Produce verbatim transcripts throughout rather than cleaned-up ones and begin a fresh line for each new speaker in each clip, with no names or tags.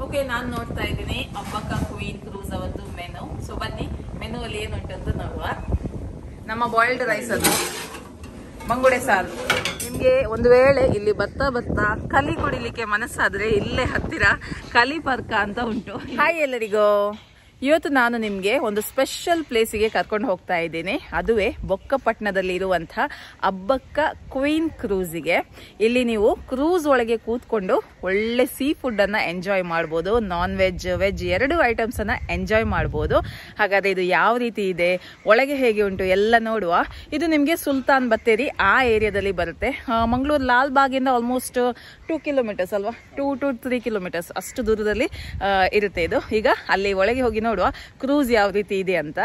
Okay, ನಾನು ನೋಡ್ತಾ ಇದ್ದೀನಿ ಅಬ್ಬಕ್ಕ ಕ್ವೀನ್ ಕ್ರೂಸ್ ಅವತ್ತು ಮೆನು. ಸೊ ಬನ್ನಿ ಮೆನು ಅಲ್ಲಿ ಏನುಂಟು ಅಂತ ನೋಡುವ. ನಮ್ಮ ಬಾಯ್ಲ್ಡ್ ರೈಸ್ ಅದು, ಮಂಗುಡೆ ಸಾರು. ನಿಮ್ಗೆ ಒಂದು ವೇಳೆ ಇಲ್ಲಿ ಬತ್ತಾ ಬತ್ತಾ ಕಲಿ ಕುಡಿಲಿಕ್ಕೆ ಮನಸ್ಸಾದ್ರೆ ಇಲ್ಲೇ ಹತ್ತಿರ ಕಲಿ ಪಾರ್ಕ ಅಂತ ಉಂಟು. ಹಾಯ್ ಎಲ್ಲರಿಗೂ, ಇವತ್ತು ನಾನು ನಿಮಗೆ ಒಂದು ಸ್ಪೆಷಲ್ ಪ್ಲೇಸಿಗೆ ಕರ್ಕೊಂಡು ಹೋಗ್ತಾ ಇದ್ದೀನಿ. ಅದುವೇ ಬೊಕ್ಕಪಟ್ಟಣದಲ್ಲಿ ಇರುವಂತಹ ಅಬ್ಬಕ್ಕ ಕ್ವೀನ್ ಕ್ರೂಸಿಗೆ. ಇಲ್ಲಿ ನೀವು ಕ್ರೂಸ್ ಒಳಗೆ ಕೂತ್ಕೊಂಡು ಒಳ್ಳೆ ಸೀ ಫುಡ್ ಅನ್ನ ಎಂಜಾಯ್ ಮಾಡ್ಬೋದು. ನಾನ್ ವೆಜ್ ವೆಜ್ ಎರಡು ಐಟಮ್ಸ್ ಅನ್ನ ಎಂಜಾಯ್ ಮಾಡ್ಬೋದು. ಹಾಗಾದ್ರೆ ಇದು ಯಾವ ರೀತಿ ಇದೆ, ಒಳಗೆ ಹೇಗೆ ಉಂಟು ಎಲ್ಲ ನೋಡುವ. ಇದು ನಿಮಗೆ ಸುಲ್ತಾನ್ ಬತ್ತೇರಿ ಆ ಏರಿಯಾದಲ್ಲಿ ಬರುತ್ತೆ. ಮಂಗಳೂರು ಲಾಲ್ ಬಾಗಿಂದ ಆಲ್ಮೋಸ್ಟ್ ಟೂ ಕಿಲೋಮೀಟರ್ಸ್ ಅಲ್ವಾ, ಟೂ ಟು ತ್ರೀ ಕಿಲೋಮೀಟರ್ಸ್ ಅಷ್ಟು ದೂರದಲ್ಲಿ ಇರುತ್ತೆ ಇದು. ಈಗ ಅಲ್ಲಿ ಒಳಗೆ ಹೋಗಿ ನೋಡುವ ಕ್ರೂಸ್ ಯಾವ ರೀತಿ ಇದೆ ಅಂತ.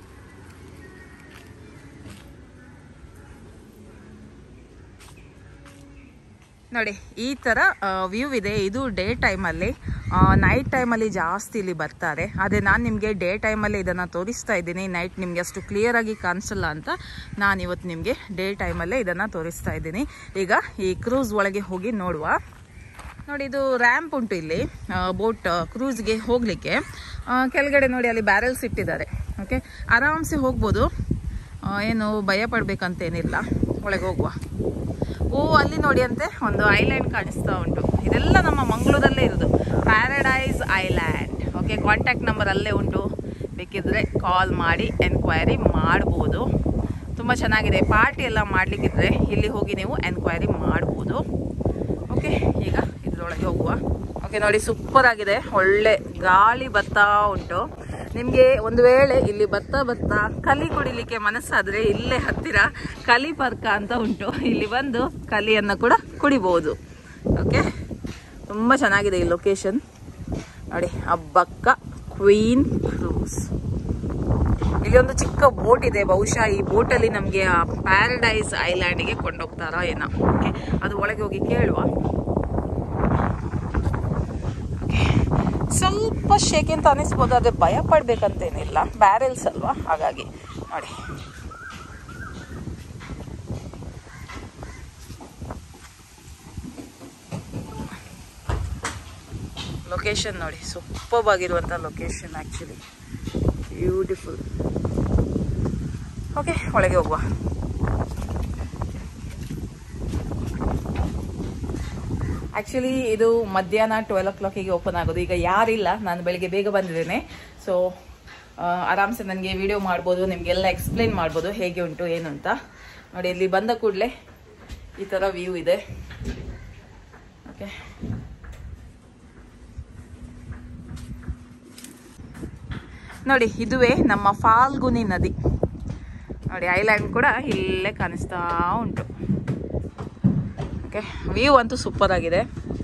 ನೋಡಿ, ಈ ತರ ವ್ಯೂ ಇದೆ. ಇದು ಡೇ ಟೈಮಲ್ಲಿ, ನೈಟ್ ಟೈಮಲ್ಲಿ ಜಾಸ್ತಿ ಇಲ್ಲಿ ಬರ್ತಾರೆ. ಆದರೆ ನಾನು ನಿಮಗೆ ಡೇ ಟೈಮಲ್ಲಿ ಇದನ್ನು ತೋರಿಸ್ತಾ ಇದ್ದೀನಿ. ನೈಟ್ ನಿಮಗೆ ಅಷ್ಟು ಕ್ಲಿಯರ್ ಆಗಿ ಕಾಣಿಸಲ್ಲ ಅಂತ ನಾನು ಇವತ್ತು ನಿಮಗೆ ಡೇ ಟೈಮಲ್ಲೇ ಇದನ್ನು ತೋರಿಸ್ತಾ ಇದ್ದೀನಿ. ಈಗ ಈ ಕ್ರೂಸ್ ಒಳಗೆ ಹೋಗಿ ನೋಡುವ. ನೋಡಿ, ಇದು ರ್ಯಾಂಪ್ ಉಂಟು ಇಲ್ಲಿ ಬೋಟ್ ಕ್ರೂಸ್ಗೆ ಹೋಗ್ಲಿಕ್ಕೆ. ಕೆಳಗಡೆ ನೋಡಿ ಅಲ್ಲಿ ಬ್ಯಾರಲ್ಸ್ ಇಟ್ಟಿದ್ದಾರೆ. ಓಕೆ, ಆರಾಮ್ಸೆ ಹೋಗ್ಬೋದು, ಏನು ಭಯ ಪಡ್ಬೇಕಂತೇನಿಲ್ಲ. ಒಳಗೆ ಹೋಗುವ. ಓ, ಅಲ್ಲಿ ನೋಡಿ ಅಂತೆ ಒಂದು ಐಲ್ಯಾಂಡ್ ಕಾಣಿಸ್ತಾ ಉಂಟು. ಇದೆಲ್ಲ ನಮ್ಮ ಮಂಗಳೂರಲ್ಲೇ ಇರೋದು, paradise island. Okay, contact number ಅಲ್ಲೇ ಉಂಟು, ಬೇಕಿದ್ರೆ ಕಾಲ್ ಮಾಡಿ ಎನ್ಕ್ವೈರಿ ಮಾಡ್ಬೋದು. ತುಂಬ ಚೆನ್ನಾಗಿದೆ. ಪಾರ್ಟಿ ಎಲ್ಲ ಮಾಡಲಿಕ್ಕಿದ್ರೆ ಇಲ್ಲಿ ಹೋಗಿ ನೀವು ಎನ್ಕ್ವೈರಿ ಮಾಡ್ಬೋದು. ಓಕೆ, ಈಗ ಇದ್ರೊಳಗೆ ಹೋಗುವ. ಓಕೆ, ನೋಡಿ ಸೂಪರ್ ಆಗಿದೆ. ಒಳ್ಳೆ ಗಾಳಿ ಬರ್ತಾ ಉಂಟು. ನಿಮಗೆ ಒಂದು ವೇಳೆ ಇಲ್ಲಿ ಬರ್ತಾ ಬರ್ತಾ ಕಲಿ ಕುಡಿಲಿಕ್ಕೆ ಮನಸ್ಸಾದ್ರೆ ಇಲ್ಲೇ ಹತ್ತಿರ ಕಲಿ ಪಾರ್ಕ ಅಂತ ಉಂಟು. ಇಲ್ಲಿ ಬಂದು ಕಲಿಯನ್ನು ಕೂಡ ಕುಡಿಬಹುದು. ಓಕೆ, ತುಂಬ ಚೆನ್ನಾಗಿದೆ ಈ ಲೊಕೇಶನ್. ನೋಡಿ, ಅಬ್ಬಕ್ಕ ಕ್ವೀನ್ ಕ್ರೂಸ್. ಇಲ್ಲಿ ಒಂದು ಚಿಕ್ಕ ಬೋಟ್ ಇದೆ. ಬಹುಶಃ ಈ ಬೋಟಲ್ಲಿ ನಮಗೆ ಆ ಪ್ಯಾರಡೈಸ್ ಐಲ್ಯಾಂಡಿಗೆ ಕೊಂಡೋಗ್ತಾರಾ ಏನೋ. ಓಕೆ, ಅದು ಒಳಗೆ ಹೋಗಿ ಕೇಳುವ. ಸ್ವಲ್ಪ ಶೇಕೆ ಅಂತ ಅನಿಸ್ಬೋದು, ಆದರೆ ಭಯ ಪಡ್ಬೇಕಂತೇನಿಲ್ಲ, ಬ್ಯಾರೆಲ್ಸ್ ಅಲ್ವಾ, ಹಾಗಾಗಿ. ನೋಡಿ, ಲೊಕೇಶನ್ ನೋಡಿ, ಸೂಪರ್ ಆಗಿರುವಂಥ ಲೊಕೇಶನ್, ಆ್ಯಕ್ಚುಲಿ ಬ್ಯೂಟಿಫುಲ್. ಓಕೆ, ಒಳಗೆ ಹೋಗುವ. ಆ್ಯಕ್ಚುಲಿ ಇದು ಮಧ್ಯಾಹ್ನ ಟ್ವೆಲ್ ಓ ಕ್ಲಾಕಿಗೆ ಓಪನ್ ಆಗೋದು. ಈಗ ಯಾರಿಲ್ಲ, ನಾನು ಬೆಳಿಗ್ಗೆ ಬೇಗ ಬಂದಿದ್ದೇನೆ. ಸೊ ಆರಾಮ್ಸೆ ನನಗೆ ವಿಡಿಯೋ ಮಾಡ್ಬೋದು, ನಿಮಗೆಲ್ಲ ಎಕ್ಸ್ಪ್ಲೇನ್ ಮಾಡ್ಬೋದು ಹೇಗೆ ಉಂಟು ಏನು ಅಂತ. ನೋಡಿ, ಇಲ್ಲಿ ಬಂದ ಕೂಡಲೇ ಈ ಥರ ವ್ಯೂ ಇದೆ. ಓಕೆ, ನೋಡಿ ಇದುವೇ ನಮ್ಮ ಫಾಲ್ಗುನಿ ನದಿ. ನೋಡಿ, ಐಲ್ಯಾಂಡ್ ಕೂಡ ಇಲ್ಲೇ ಕಾಣಿಸ್ತಾ ಉಂಟು. ಓಕೆ, ವ್ಯೂ ಅಂತೂ ಸೂಪರ್ ಆಗಿದೆ.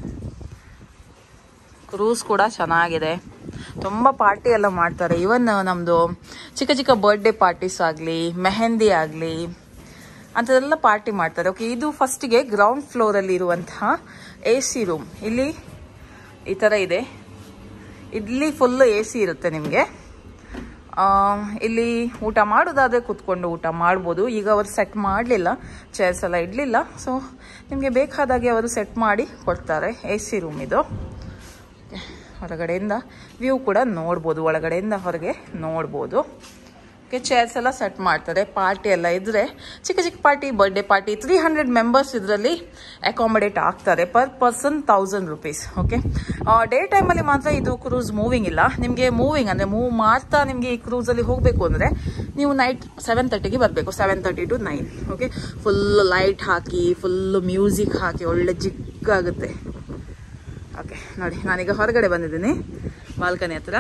ಕ್ರೂಸ್ ಕೂಡ ಚೆನ್ನಾಗಿದೆ. ತುಂಬ ಪಾರ್ಟಿ ಎಲ್ಲ ಮಾಡ್ತಾರೆ. ಇವನ್ ನಮ್ಮದು ಚಿಕ್ಕ ಚಿಕ್ಕ ಬರ್ಡೇ ಪಾರ್ಟೀಸ್ ಆಗಲಿ, ಮೆಹಂದಿ ಆಗಲಿ ಅಂಥದ್ದೆಲ್ಲ ಪಾರ್ಟಿ ಮಾಡ್ತಾರೆ. ಓಕೆ, ಇದು ಫಸ್ಟಿಗೆ ಗ್ರೌಂಡ್ ಫ್ಲೋರಲ್ಲಿ ಇರುವಂತಹ ಎ ಸಿ ರೂಮ್. ಇಲ್ಲಿ ಈ ಥರ ಇದೆ. ಇಲ್ಲಿ ಫುಲ್ ಎ ಸಿ ಇರುತ್ತೆ ನಿಮಗೆ. ಇಲ್ಲಿ ಊಟ ಮಾಡೋದಾದರೆ ಕೂತ್ಕೊಂಡು ಊಟ ಮಾಡ್ಬೋದು. ಈಗ ಅವರು ಸೆಟ್ ಮಾಡಲಿಲ್ಲ, ಚೇರ್ಸ್ ಎಲ್ಲ ಇಡಲಿಲ್ಲ. ಸೊ ನಿಮಗೆ ಬೇಕಾದಾಗೆ ಅವರು ಸೆಟ್ ಮಾಡಿ ಕೊಡ್ತಾರೆ. ಎ ಸಿ ರೂಮ್ ಇದು. ಹೊರಗಡೆಯಿಂದ ವ್ಯೂ ಕೂಡ ನೋಡ್ಬೋದು, ಒಳಗಡೆಯಿಂದ ಹೊರಗೆ ನೋಡ್ಬೋದು. ಓಕೆ, ಚೇರ್ಸ್ ಎಲ್ಲ ಸೆಟ್ ಮಾಡ್ತಾರೆ. ಪಾರ್ಟಿ ಎಲ್ಲ ಇದ್ದರೆ, ಚಿಕ್ಕ ಚಿಕ್ಕ party, birthday party, three hundred members ಇದರಲ್ಲಿ ಅಕಾಮಡೇಟ್ ಆಗ್ತಾರೆ. Per person thousand rupees. Okay, day ಟೈಮಲ್ಲಿ ಮಾತ್ರ ಇದು ಕ್ರೂಸ್ ಮೂವಿಂಗ್ ಇಲ್ಲ. ನಿಮಗೆ ಮೂವಿಂಗ್ ಅಂದರೆ ಮೂವ್ ಮಾಡ್ತಾ ನಿಮಗೆ ಈ ಕ್ರೂಸಲ್ಲಿ ಹೋಗಬೇಕು ಅಂದರೆ ನೀವು ನೈಟ್ ಸೆವೆನ್ ತರ್ಟಿಗೆ ಬರಬೇಕು, seven thirty to nine. Okay, full light ಹಾಕಿ, ಫುಲ್ಲು ಮ್ಯೂಸಿಕ್ ಹಾಕಿ ಒಳ್ಳೆ ಜಿಗ್ಗಾಗುತ್ತೆ. ಓಕೆ, ನೋಡಿ ನಾನೀಗ ಹೊರಗಡೆ ಬಂದಿದ್ದೀನಿ ಬಾಲ್ಕನಿ ಹತ್ರ.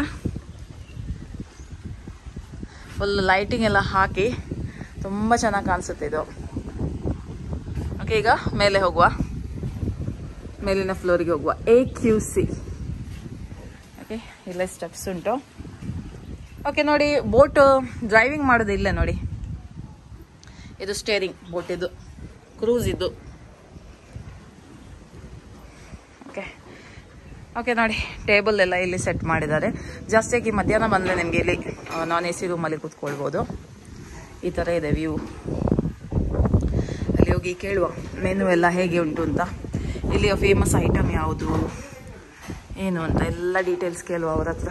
ಫುಲ್ ಲೈಟಿಂಗ್ ಎಲ್ಲ ಹಾಕಿ ತುಂಬ ಚೆನ್ನಾಗಿ ಕಾಣಿಸುತ್ತೆ ಇದು. ಓಕೆ, ಈಗ ಮೇಲೆ ಹೋಗುವ. ಮೇಲಿನ ಫ್ಲೋರಿಗೆ ಹೋಗುವ. A Q C. ಓಕೆ, ಇಲ್ಲೇ ಸ್ಟೆಪ್ಸ್ ಉಂಟು. ಓಕೆ, ನೋಡಿ ಬೋಟ್ ಡ್ರೈವಿಂಗ್ ಮಾಡೋದು ಇಲ್ಲೇ ನೋಡಿ. ಇದು ಸ್ಟೇರಿಂಗ್ ಬೋಟ್, ಇದು ಕ್ರೂಸ್ ಇದು. ಓಕೆ ಓಕೆ ನೋಡಿ, ಟೇಬಲ್ ಎಲ್ಲ ಇಲ್ಲಿ ಸೆಟ್ ಮಾಡಿದ್ದಾರೆ. ಜಾಸ್ತಿಯಾಗಿ ಮಧ್ಯಾಹ್ನ ಬಂದರೆ ನಿಮಗೆ ಇಲ್ಲಿ ನಾನ್ ಎ ಸಿ ರೂಮಲ್ಲಿ ಕೂತ್ಕೊಳ್ಬೋದು. ಈ ಥರ ಇದೆ ವ್ಯೂ. ಅಲ್ಲಿ ಹೋಗಿ ಕೇಳುವ ಮೆನು ಎಲ್ಲ ಹೇಗೆ ಉಂಟು ಅಂತ. ಇಲ್ಲಿಯ ಫೇಮಸ್ ಐಟಮ್ ಯಾವುದು, ಏನು ಅಂತ ಎಲ್ಲ ಡೀಟೇಲ್ಸ್ ಕೇಳುವ ಅವ್ರ ಹತ್ರ.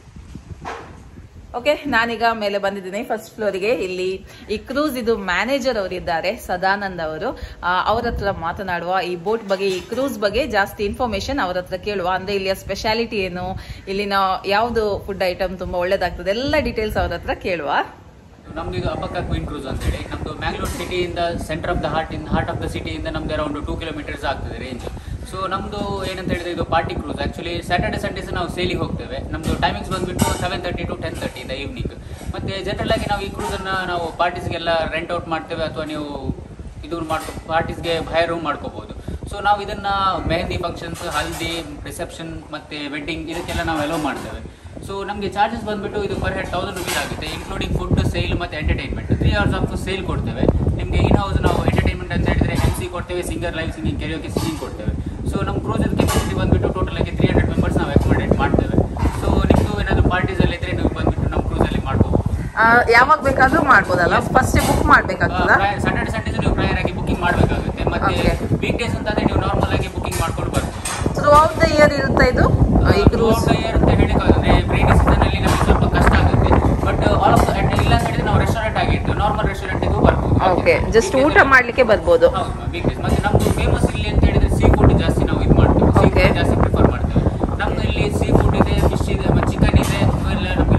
ಓಕೆ, ನಾನೀಗ ಮೇಲೆ ಬಂದಿದ್ದೀನಿ ಫಸ್ಟ್ ಫ್ಲೋರಿಗೆ. ಇಲ್ಲಿ ಈ ಕ್ರೂಸ್ ಇದು ಮ್ಯಾನೇಜರ್ ಅವರಿದ್ದಾರೆ, ಸದಾನಂದ್ ಅವರು. ಅವ್ರ ಹತ್ರ ಮಾತನಾಡುವ, ಈ ಬೋಟ್ ಬಗ್ಗೆ, ಈ ಕ್ರೂಸ್ ಬಗ್ಗೆ ಜಾಸ್ತಿ ಇನ್ಫಾರ್ಮೇಶನ್ ಅವ್ರ ಹತ್ರ ಕೇಳುವ. ಅಂದ್ರೆ ಇಲ್ಲಿಯ ಸ್ಪೆಷಾಲಿಟಿ ಏನು, ಇಲ್ಲಿನ ಯಾವ್ದು ಫುಡ್ ಐಟಮ್ ತುಂಬಾ ಒಳ್ಳೇದಾಗ್ತದೆ, ಎಲ್ಲ ಡೀಟೇಲ್ಸ್ ಅವ್ರ ಹತ್ರ ಕೇಳುವ.
ನಮ್ದು ಇದು ಅಬ್ಬಕ್ಕ ಕ್ವೀನ್ ಕ್ರೂಸ್ ಅಂತ ಹೇಳಿ. ನಮ್ದು ಮ್ಯಾಂಗ್ಳೂರ್ ಸಿಟಿಯಿಂದ centre of the heart in heart of the ಸಿಟಿಯಿಂದ ನಮ್ದು ಅರೌಂಡ್ ಟೂ ಕಿಲೋಮೀಟರ್ಸ್ ಆಗ್ತದೆ ರೇಂಜ್. ಸೊ ನಮ್ದು ಏನಂತ ಹೇಳಿದ್ರೆ ಇದು party cruise. Actually Saturday Sundays ನಾವು ಸೇಲಿಗೆ ಹೋಗ್ತೇವೆ. ನಮ್ದು ಟೈಮಿಂಗ್ಸ್ ಬಂದ್ಬಿಟ್ಟು seven thirty to ten thirty ಇಂದ ಈವ್ನಿಂಗ್. ಮತ್ತೆ ಜನರಲ್ ಆಗಿ ನಾವು ಈ ಕ್ರೂಸ್ ಅನ್ನ ನಾವು ಪಾರ್ಟೀಸ್ಗೆಲ್ಲ ರೆಂಟ್ ಔಟ್ ಮಾಡ್ತೇವೆ, ಅಥವಾ ನೀವು ಇದು ಮಾಡ್ಕೊ ಪಾರ್ಟೀಸ್ಗೆ ಹೈರ್ ರೂಮ್ ಮಾಡ್ಕೋಬಹುದು. ಸೊ ನಾವು ಇದನ್ನ ಮೆಹಂದಿ ಫಂಕ್ಷನ್ಸ್, ಹಲ್ದಿ, ರಿಸೆಪ್ಷನ್ ಮತ್ತೆ ವೆಡ್ಡಿಂಗ್ ಇದಕ್ಕೆಲ್ಲ ನಾವು ಅಲೋ ಮಾಡ್ತೇವೆ. ಸೊ ನಮಗೆ ಚಾರ್ಜಸ್ ಬಂದ್ಬಿಟ್ಟು ಇದು ಪರ್ ಹೆಡ್ ತೌಸಂಡ್ ರುಪೀಸ್ ಆಗುತ್ತೆ, ಇನ್ಕ್ಲೂಡಿಂಗ್ ಫುಡ್, ಸೇಲ್ ಮತ್ತೆ entertainment. Three hours of sail ಕೊಡ್ತೇವೆ ನಿಮಗೆ. ಇನ್ ಹೌಸ್ ನಾವು ಎಂಟರ್ಟೈನ್ಮೆಂಟ್ ಅಂತ ಹೇಳಿದ್ರೆ ಎಮ್ ಸಿ ಕೊಡ್ತೇವೆ, singer live singing, karaoke singing ಕೊಡ್ತೇವೆ. ಸೊ ನಮ್ಮ ಕ್ರೂಸ್ ಕೆಪಾಸಿಟಿ ಬಂದ್ಬಿಟ್ಟು ಟೋಟಲ್ ಆಗಿ ತ್ರೀ ಹಂಡ್ರೆಡ್ ಮೆಂಬರ್ಸ್ ನಾವು ಅಕಾಮಡೇಟ್ ಮಾಡ್ತೇವೆ. ಸೊ ನಿಮ್ದು ಏನಾದ್ರು ಪಾರ್ಟೀಸ್ ಅಲ್ಲಿ ಇದ್ರೆ ನೀವು ಬಂದ್ಬಿಟ್ಟು ನಮ್ಮ ಕ್ರೂಸ್ ಅಲ್ಲಿ ಮಾಡ್ಬೋದು.
ಯಾವಾಗ ಬೇಕಾದ್ರೂ ಮಾಡ್ಬೋದಲ್ಲ? ಫಸ್ಟ್ ಬುಕ್ ಮಾಡ್ಬೇಕಾಗ್ತದ?
ಸಾಟರ್ಡೆ ಸಂಡೇಸ್ ನೀವು ಪ್ರಯರ್ ಆಗಿ ಬುಕಿಂಗ್ ಮಾಡಬೇಕಾಗುತ್ತೆ. ಮತ್ತೆ ವೀಕ್ ಡೇಸ್ ಅಂತಂದ್ರೆ ನೀವು ನಾರ್ಮಲ್ ಆಗಿ ಬುಕಿಂಗ್ ಮಾಡ್ಕೊಂಡು ಬರ್ಬೋದು.
ಥ್ರೂ ಔಟ್ ದ ಇಯರ್ ಇರುತ್ತೆ ಇದು?
ಥ್ರೂ ಔಟ್ ದ ಇಯರ್ ಅಂತ ಹೇಳಿಕಾಗುತ್ತೆ. ರೈನಿ ಸೀಸನ್ ಅಲ್ಲಿ ನಮಗೆ ಸ್ವಲ್ಪ ಕಷ್ಟ ಆಗುತ್ತೆ, ಬಟ್ ಆಲ್ ಆಫ್ ಇಲ್ಲ ಅಂತ ಹೇಳಿದ್ರೆ ನಾವು ರೆಸ್ಟೋರೆಂಟ್ ಆಗಿತ್ತು, ನಾರ್ಮಲ್ ರೆಸ್ಟೋರೆಂಟ್ಗೂ ಬರ್ಬೋದು.
ಓಕೆ, ಜಸ್ಟ್ ಊಟ ಮಾಡ್ಲಿಕ್ಕೆ ಬರ್ಬೋದು.
ಹೌದು, ವೀಕ್ ಡೇಸ್. ಮತ್ತೆ ನಮ್ದು ಫೇಮಸ್ ಇಲ್ಲಿ ಅಂತ ಹೇಳಿದ್ರೆ ಸೀ ಫುಡ್ ಜಾಸ್ತಿ ನಾವು ಇದು ಮಾಡ್ತೇವೆ, ಸೀ ಫುಡ್ ಜಾಸ್ತಿ ಪ್ರಿಫರ್ ಮಾಡ್ತೇವೆ. ನಮ್ದು ಇಲ್ಲಿ ಸೀ ಫುಡ್ ಇದೆ, ಫಿಶ್ ಇದೆ, ಚಿಕನ್ ಇದೆ, ಎಲ್ಲ ನಮಗೆ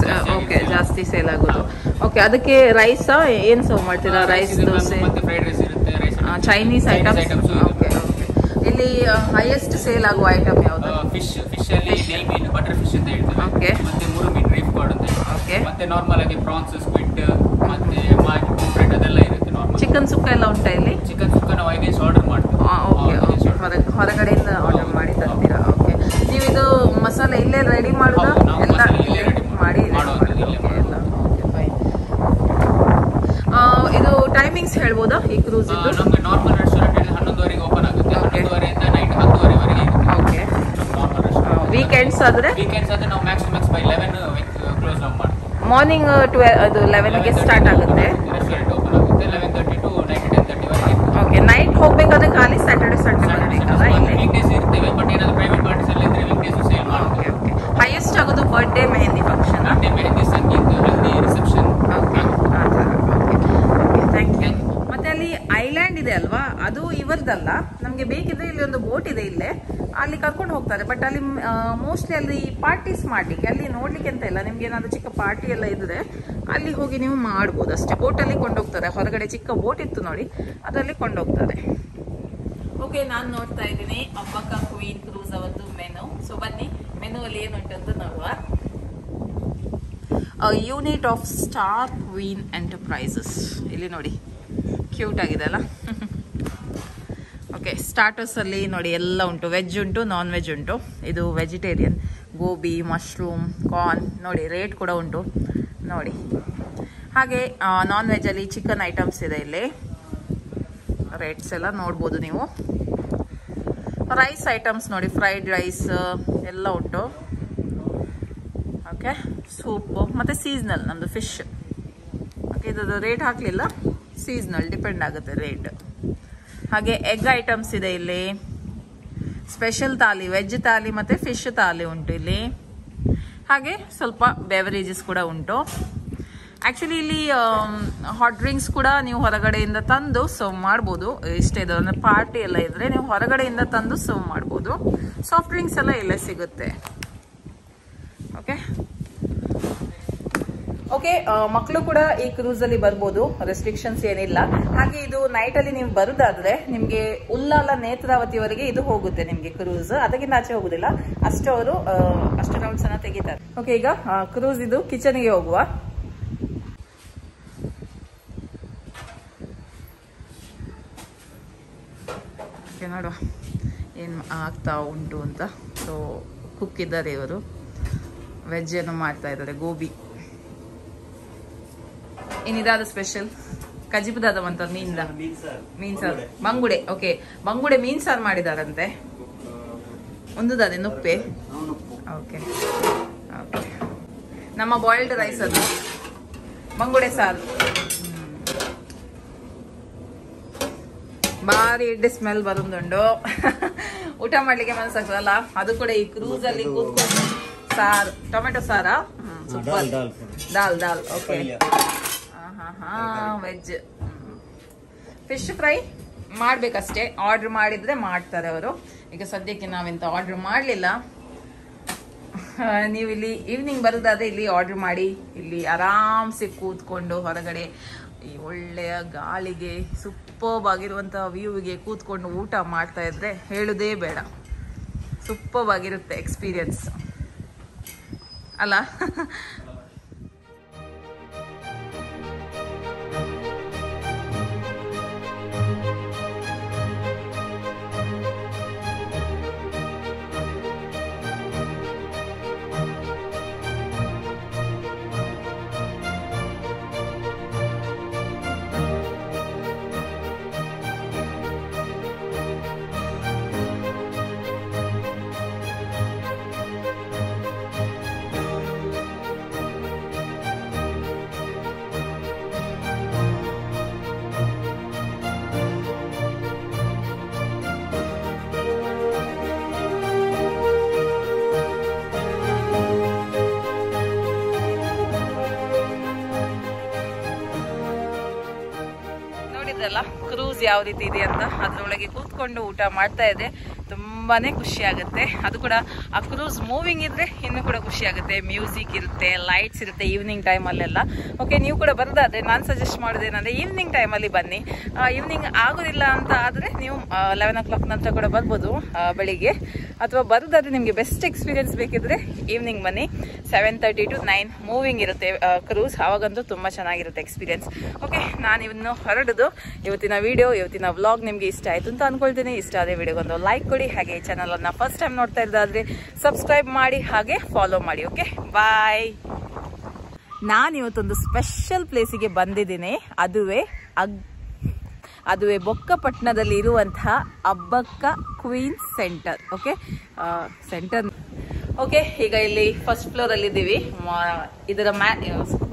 ಓಕೆ ಜಾಸ್ತಿ ಸೇಲ್ ಆಗೋದು. ಓಕೆ, ಅದಕ್ಕೆ ರೈಸ್ ಏನ್ ಸರ್ವ್ ಮಾಡ್ತೀರಾ? ರೈಸ್, ದೋಸೆ
ಮತ್ತೆ ಫ್ರೈಡ್ ರೈಸ್ ಇರುತ್ತೆ, ರೈಸ್
ಚೈನೀಸ್ ಐಟಮ್ಸ್. ಓಕೆ, ಇಲ್ಲಿ ಹೈಯೆಸ್ಟ್ ಸೇಲ್ ಆಗುವ ಐಟಮ್ ಯಾವುದು?
ಫಿಶ್. ಫಿಶ್ ಅಲ್ಲಿ ನೆಲ್ ಮೀನು, ಬಟರ್ ಫಿಶ್ ಅಂತ ಹೇಳ್ತೇವೆ.
ಓಕೆ,
ಮತ್ತೆ ಮೂರು ಮೀನು, ರೀಫ್ ಕಾರ್ಡ್ ಅಂತ.
ಓಕೆ,
ಮತ್ತೆ ನಾರ್ಮಲ್ ಆಗಿ ಪ್ರಾನ್ಸ್, ಸ್ಕ್ವಿಡ್, ಮತ್ತೆ ಮಾರ್ಕೆಟ್ ಅದೆಲ್ಲ ಇರುತ್ತೆ ನಾರ್ಮಲ್.
ಚಿಕನ್ ಸುಕ್ಕ ಎಲ್ಲ ಉಂಟಾ ಇಲ್ಲಿ?
ಚಿಕನ್ ಸುಕ್ಕ ನಾವು ಐಗೇಸ್ ಆರ್ಡರ್ ಮಾಡ್ತೀವಿ.
ಓಕೆ ಓಕೆ, ಹೊರಗಡೆಯಿಂದ ಆರ್ಡರ್ ಮಾಡಿ ತರ್ತೀರಾ? ಓಕೆ, ನೀವು ಇದು ಮಸಾಲೆ ಇಲ್ಲೇ ರೆಡಿ ಮಾಡೋದು? ಎಲ್ಲ ಮಾಡಿ ಇದು ಟೈಮಿಂಗ್ಸ್ ಹೇಳ್ಬೋದಾ ಈ ಕ್ರೂಸ್ ಇದ್ದು?
ನಮಗೆ ನಾರ್ಮಲ್ ರೆಸ್ಟೋರೆಂಟ್ ಹನ್ನೊಂದುವರೆಗೆ ಓಪನ್ ಆಗುತ್ತೆ, ಹನ್ನೊಂದುವರೆಯಿಂದ ನೈಟ್ ಹತ್ತುವರೆವರೆಗೆ ಇರುತ್ತೆ.
Okay,
normal restaurant.
ವೀಕೆಂಡ್ಸ್ ಆದ್ರೆ?
ವೀಕೆಂಡ್ಸ್ ಆದ್ರೆ ನಾವು max max by eleven close down ಮಾಡ್ತೀವಿ.
ಮಾರ್ನಿಂಗ್ ಟ್ವೆಲ್ ಅದು ಲೆವೆನ್ಗೆ ಸ್ಟಾರ್ಟ್ ಆಗುತ್ತೆ.
ರೆಸ್ಟೋರೆಂಟ್ ಓಪನ್ ಆಗುತ್ತೆ eleven thirty to night ten thirty ವರೆಗೆ.
ಓಕೆ, ನೈಟ್ ಹೋಗ್ಬೇಕಾದ್ರೆ ಖಾಲಿ ಸ್ಯಾಟರ್ಡೆ ಸಂಡೇ ಬರಬೇಕಲ್ಲ?
ವೀಕ್ ಡೇಸ್ ಇರ್ತೇವೆ, ಬಟ್ ಏನಾದ್ರು ಪ್ರೈವೇಟ್ ಪಾರ್ಟೀಸ್ ಅಲ್ಲಿ ಇದ್ರೆ ವೀಕ್ ಡೇಸ್ ಸೇಲ್ ಮಾಡ್ತೀವಿ.
Okay okay. ಹೈಯೆಸ್ಟ್ ಆಗೋದು birthday mehndi function?
Birthday mehndi, sangeet, haldi, reception.
Okay, ಆ ಥರ. Okay okay, thank you. ಮತ್ತೆ ಅಲ್ಲಿ ಐಲ್ಯಾಂಡ್ ಇದೆ ಅಲ್ವಾ, ಅದು ಇವರದಲ್ಲ. ನಮಗೆ ಬೇಕಿದ್ರೆ ಇಲ್ಲಿ ಒಂದು ಬೋಟ್ ಇದೆ ಇಲ್ಲೇ, ಅಲ್ಲಿ ಕರ್ಕೊಂಡು ಹೋಗ್ತಾರೆ. ಬಟ್ ಅಲ್ಲಿ ಮೋಸ್ಟ್ಲಿ ಅಲ್ಲಿ ಪಾರ್ಟೀಸ್ ಮಾಡ್ಲಿಕ್ಕೆ, ಅಲ್ಲಿ ನೋಡ್ಲಿಕ್ಕೆ ಅಂತ ಇಲ್ಲ. ನಿಮ್ಗೆ ಏನಾದ್ರು ಚಿಕ್ಕ ಪಾರ್ಟಿ ಎಲ್ಲ ಇದ್ರೆ ಅಲ್ಲಿ ಹೋಗಿ ನೀವು ಮಾಡ್ಬೋದು ಅಷ್ಟೇ. ಬೋಟಲ್ಲಿ ಕೊಂಡೋಗ್ತಾರೆ, ಹೊರಗಡೆ ಚಿಕ್ಕ ಬೋಟ್ ಇತ್ತು ನೋಡಿ, ಅದರಲ್ಲಿ ಕೊಂಡೋಗ್ತಾರೆ. ಓಕೆ, ನಾನು ನೋಡ್ತಾ ಇದ್ದೀನಿ ಅಬ್ಬಕ್ಕ ಕ್ವೀನ್ ಕ್ರೂಸ್ ಅವತ್ತು ಮೆನು. ಸೊ ಬನ್ನಿ ಮೆನು ಅಲ್ಲಿ ಏನುಂಟು ಅಂತ ನೋಡುವ. Unit of star queen enterprises, ಇಲ್ಲಿ ನೋಡಿ ಕ್ಯೂಟ್ ಆಗಿದೆ ಅಲ್ಲ. ಓಕೆ, ಸ್ಟಾರ್ಟರ್ಸ್ ಅಲ್ಲಿ ನೋಡಿ ಎಲ್ಲ ಉಂಟು, ವೆಜ್ ಉಂಟು, ನಾನ್ ವೆಜ್ ಉಂಟು. ಇದು ವೆಜಿಟೇರಿಯನ್, ಗೋಬಿ, ಮಶ್ರೂಮ್, ಕಾರ್ನ್ ನೋಡಿ, ರೇಟ್ ಕೂಡ ಉಂಟು ನೋಡಿ. ಹಾಗೆ ನಾನ್ ವೆಜ್ ಅಲ್ಲಿ ಚಿಕನ್ ಐಟಮ್ಸ್ ಇದೆ ಇಲ್ಲಿ, ರೇಟ್ಸ್ ಎಲ್ಲ ನೋಡ್ಬೋದು ನೀವು. ರೈಸ್ ಐಟಮ್ಸ್ ನೋಡಿ, ಫ್ರೈಡ್ ರೈಸ್ ಎಲ್ಲ ಉಂಟು. ಓಕೆ, ಸೂಪು ಮತ್ತೆ ಸೀಸ್ನಲ್ ನಮ್ದು ಫಿಶ್. ಓಕೆ, ಇದು ರೇಟ್ ಹಾಕಲಿಲ್ಲ, ಸೀಸ್ನಲ್ ಡಿಪೆಂಡ್ ಆಗುತ್ತೆ ರೇಟ್. ಹಾಗೆ ಎಗ್ ಐಟಮ್ಸ್ ಇದೆ ಇಲ್ಲಿ, ಸ್ಪೆಷಲ್ ತಾಲಿ, ವೆಜ್ ತಾಲಿ ಮತ್ತೆ ಫಿಶ್ ತಾಲಿ ಉಂಟು ಇಲ್ಲಿ. ಹಾಗೆ ಸ್ವಲ್ಪ ಬೆವರೇಜಸ್ ಕೂಡ ಉಂಟು. ಆಕ್ಚುಲಿ ಇಲ್ಲಿ ಹಾಟ್ ಡ್ರಿಂಕ್ಸ್ ಕೂಡ ನೀವು ಹೊರಗಡೆಯಿಂದ ತಂದು ಸರ್ವ್ ಮಾಡ್ಬೋದು. ಇಷ್ಟೇ ಇದು ಅಂದ್ರೆ ಪಾರ್ಟಿ ಎಲ್ಲ ಇದ್ರೆ ನೀವು ಹೊರಗಡೆಯಿಂದ ತಂದು ಸರ್ವ್ ಮಾಡ್ಬೋದು. ಸಾಫ್ಟ್ ಡ್ರಿಂಕ್ಸ್ ಎಲ್ಲ ಇಲ್ಲೇ ಸಿಗುತ್ತೆ. ಓಕೆ ಓಕೆ, ಮಕ್ಕಳು ಕೂಡ ಈ ಕ್ರೂಸ್ ಅಲ್ಲಿ ಬರ್ಬೋದು, ರೆಸ್ಟ್ರಿಕ್ಷನ್ಸ್ ಏನಿಲ್ಲ. ಹಾಗೆ ಇದು ನೈಟ್ ಅಲ್ಲಿ ನೀವು ಬರುದಾದ್ರೆ ನಿಮ್ಗೆ ಉಲ್ಲಾಲ ನೇತ್ರಾವತಿವರೆಗೆ ಇದು ಹೋಗುತ್ತೆ ನಿಮ್ಗೆ ಕ್ರೂಸ್, ಅದಕ್ಕಿಂತ ಆಚೆ ಹೋಗುದಿಲ್ಲ. ಅಷ್ಟು ಅವರು ಅಷ್ಟು ರೌಂಡ್ಸ್ ಅನ್ನ ತೆಗಿತಾರೆ. ಓಕೆ, ಈಗ ಕ್ರೂಸ್ ಇದು ಕಿಚನ್ಗೆ ಹೋಗುವ. ಓಕೆ, ನೋಡುವ ಏನು ಆಗ್ತಾ ಉಂಟು ಅಂತ. ಸೊ ಕುಕ್ ಇದ್ದಾರೆ ಇವರು, ವೆಜ್ ಏನು ಮಾಡ್ತಾ ಇದ್ದಾರೆ, ಗೋಬಿ. ಏನಿದಾದ ಸ್ಪೆಷಲ್ ಕಜಿಪುದಾದ ಅಂತ ಮೀನ್ದ ಮೀನ್ ಸಾರು, ಬಂಗುಡೆ. ಓಕೆ, ಬಂಗುಡೆ ಮೀನ್ ಸಾರು ಮಾಡಿದಾರಂತೆ. ಒಂದುದಾದೆ ನುಪ್ಪೆ. ಓಕೆ ಓಕೆ, ನಮ್ಮ ಬಾಯ್ಲ್ಡ್ ರೈಸ್ ಅದು ಬಂಗುಡೆ ಸಾರು. ಭಾರಿ ಎಡ್ಡೆ ಸ್ಮೆಲ್ ಬರುಂದುಂಡು. ಊಟ ಮಾಡ್ಲಿಕ್ಕೆ ಮನಸ್ಸಾಗ್ತದಲ್ಲ, ಅದು ಕೂಡ ಈ ಕ್ರೂಸ್ ಅಲ್ಲಿ ಕೂತ್ಕೊಂಡು ಸಾರು, ಟೊಮೆಟೊ ಸಾರಾ, ಸೂಪರ್. ದಾಲ್ ದಾಲ್ ಓಕೆ. ಹಾ ಹಾ ವೆಜ್. ಫಿಶ್ ಫ್ರೈ ಮಾಡ್ಬೇಕಷ್ಟೇ, ಆರ್ಡರ್ ಮಾಡಿದ್ರೆ ಮಾಡ್ತಾರೆ ಅವರು. ಈಗ ಸದ್ಯಕ್ಕೆ ನಾವೆಂತ ಆರ್ಡರ್ ಮಾಡಲಿಲ್ಲ. ನೀವು ಇಲ್ಲಿ ಈವ್ನಿಂಗ್ ಬರೋದಾದ್ರೆ ಇಲ್ಲಿ ಆರ್ಡರ್ ಮಾಡಿ, ಇಲ್ಲಿ ಆರಾಮ್ಸೆ ಕೂತ್ಕೊಂಡು ಹೊರಗಡೆ ಈ ಒಳ್ಳೆಯ ಗಾಳಿಗೆ ಸೂಪರ್ಬ್ ಆಗಿರುವಂತಹ ವ್ಯೂವಿಗೆ ಕೂತ್ಕೊಂಡು ಊಟ ಮಾಡ್ತಾ ಇದ್ರೆ ಹೇಳುದೇ ಬೇಡ, ಸೂಪರ್ಬ್ ಆಗಿರುತ್ತೆ ಎಕ್ಸ್ಪೀರಿಯನ್ಸ್ ಅಲ್ಲ. ಕ್ರೂಸ್ ಯಾವ ರೀತಿ ಇದೆ ಅಂತ ಅದ್ರೊಳಗೆ ಕೂತ್ಕೊಂಡು ಊಟ ಮಾಡ್ತಾ ಇದೆ. ತುಂಬಾನೇ ಖುಷಿ ಆಗುತ್ತೆ. ಅದು ಕೂಡ ಆ ಕ್ರೂಸ್ ಮೂವಿಂಗ್ ಇದ್ರೆ ಇನ್ನೂ ಕೂಡ ಖುಷಿ ಆಗುತ್ತೆ. ಮ್ಯೂಸಿಕ್ ಇರುತ್ತೆ, ಲೈಟ್ಸ್ ಇರುತ್ತೆ ಈವ್ನಿಂಗ್ ಟೈಮಲ್ಲೆಲ್ಲ. ಓಕೆ, ನೀವು ಕೂಡ ಬರೋದಾದ್ರೆ ನಾನು ಸಜೆಸ್ಟ್ ಮಾಡೋದೇನಂದ್ರೆ ಈವ್ನಿಂಗ್ ಟೈಮಲ್ಲಿ ಬನ್ನಿ. ಈವ್ನಿಂಗ್ ಆಗೋದಿಲ್ಲ ಅಂತ ಆದರೆ ನೀವು ಲೆವೆನ್ ಓ ಕ್ಲಾಕ್ ನಂತರ ಕೂಡ ಬರ್ಬೋದು ಬೆಳಿಗ್ಗೆ. ಅಥವಾ ಬರೋದಾದ್ರೆ ನಿಮಗೆ ಬೆಸ್ಟ್ ಎಕ್ಸ್ಪೀರಿಯನ್ಸ್ ಬೇಕಿದ್ರೆ ಈವ್ನಿಂಗ್ ಬನ್ನಿ. Seven thirty to nine moving ಇರುತ್ತೆ ಕ್ರೂಸ್, ಆವಾಗಂತೂ ತುಂಬ ಚೆನ್ನಾಗಿರುತ್ತೆ ಎಕ್ಸ್ಪೀರಿಯನ್ಸ್. ಓಕೆ, ನಾನು ಇನ್ನು ಹೊರಡುದು. ಇವತ್ತಿನ ವಿಡಿಯೋ, ಇವತ್ತಿನ ವ್ಲಾಗ್ ನಿಮಗೆ ಇಷ್ಟ ಆಯಿತು ಅಂತ ಅನ್ಕೊಳ್ತೀನಿ. ಇಷ್ಟ ಆದ ವಿಡಿಯೋಗೊಂದು ಲೈಕ್ ಕೊಡಿ, ಹಾಗೆ ಚಾನಲ್ ಅನ್ನ ಫಸ್ಟ್ ಟೈಮ್ ನೋಡ್ತಾ ಇದ್ದಾದ್ರೆ ಸಬ್ಸ್ಕ್ರೈಬ್ ಮಾಡಿ, ಹಾಗೆ ಫಾಲೋ ಮಾಡಿ. Okay, bye. ನಾನು ಇವತ್ತೊಂದು ಸ್ಪೆಷಲ್ ಪ್ಲೇಸಿಗೆ ಬಂದಿದ್ದೀನಿ. ಅದುವೇ ಅಗ್ ಅದುವೇ ಬೊಕ್ಕಪಟ್ಟಣದಲ್ಲಿ ಇರುವಂತಹ Abbakka queens centre. Okay, centre. Okay, ಈಗ ಇಲ್ಲಿ ಫಸ್ಟ್ ಫ್ಲೋರ್ ಅಲ್ಲಿ ಇದ್ದೀವಿ. ಇದರ ಮ್ಯಾ